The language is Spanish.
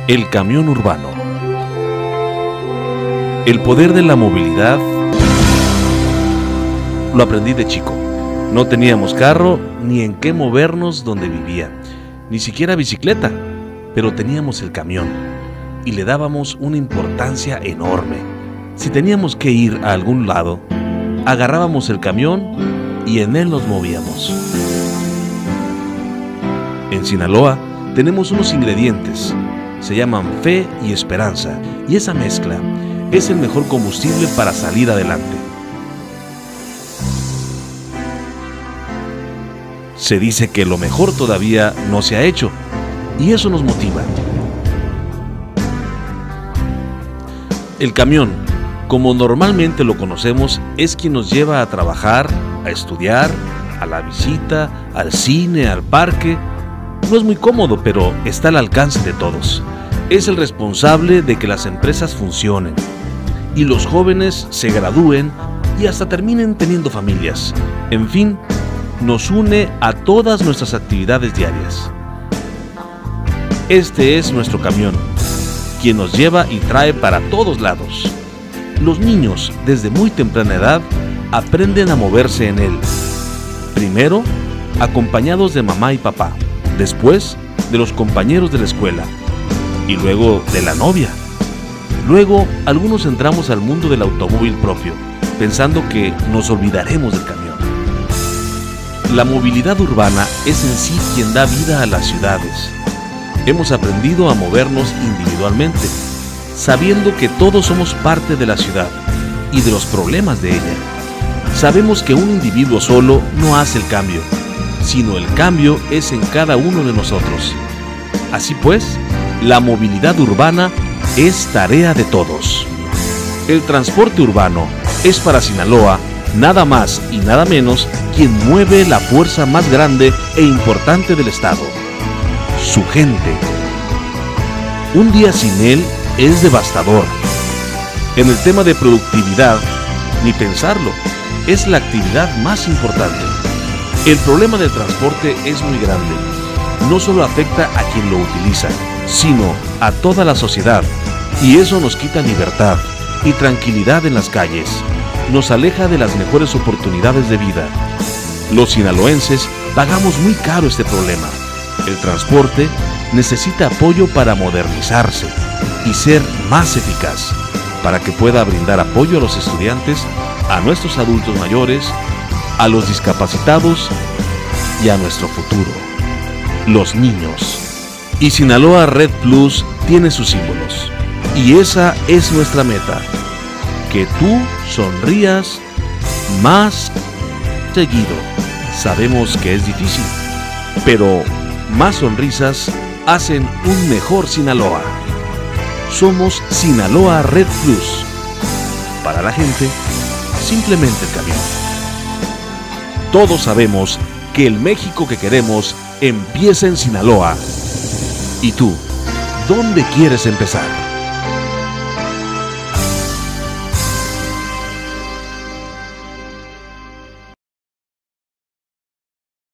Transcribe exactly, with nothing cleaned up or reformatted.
El camión urbano. El poder de la movilidad lo aprendí de chico. No teníamos carro ni en qué movernos donde vivía, ni siquiera bicicleta, pero teníamos el camión y le dábamos una importancia enorme. Si teníamos que ir a algún lado, agarrábamos el camión y en él nos movíamos. En Sinaloa tenemos unos ingredientes, se llaman fe y esperanza, y esa mezcla es el mejor combustible para salir adelante. Se dice que lo mejor todavía no se ha hecho, y eso nos motiva. El camión, como normalmente lo conocemos, es quien nos lleva a trabajar, a estudiar, a la visita, al cine, al parque. No es muy cómodo, pero está al alcance de todos. Es el responsable de que las empresas funcionen y los jóvenes se gradúen y hasta terminen teniendo familias. En fin, nos une a todas nuestras actividades diarias. Este es nuestro camión, quien nos lleva y trae para todos lados. Los niños, desde muy temprana edad, aprenden a moverse en él. Primero, acompañados de mamá y papá. Después, de los compañeros de la escuela. Y luego, de la novia. Luego, algunos entramos al mundo del automóvil propio, pensando que nos olvidaremos del camión. La movilidad urbana es en sí quien da vida a las ciudades. Hemos aprendido a movernos individualmente, sabiendo que todos somos parte de la ciudad y de los problemas de ella. Sabemos que un individuo solo no hace el cambio, sino el cambio es en cada uno de nosotros. Así pues, la movilidad urbana es tarea de todos. El transporte urbano es para Sinaloa nada más y nada menos quien mueve la fuerza más grande e importante del estado, su gente. Un día sin él es devastador. En el tema de productividad, ni pensarlo, es la actividad más importante. El problema del transporte es muy grande. No solo afecta a quien lo utiliza, sino a toda la sociedad, y eso nos quita libertad y tranquilidad en las calles, nos aleja de las mejores oportunidades de vida. Los sinaloenses pagamos muy caro este problema. El transporte necesita apoyo para modernizarse y ser más eficaz, para que pueda brindar apoyo a los estudiantes, a nuestros adultos mayores, a los discapacitados y a nuestro futuro, los niños. Y Sinaloa Red Plus tiene sus símbolos, y esa es nuestra meta, que tú sonrías más seguido. Sabemos que es difícil, pero más sonrisas hacen un mejor Sinaloa. Somos Sinaloa Red Plus. Para la gente, simplemente el camión. Todos sabemos que el México que queremos empieza en Sinaloa. ¿Y tú, dónde quieres empezar?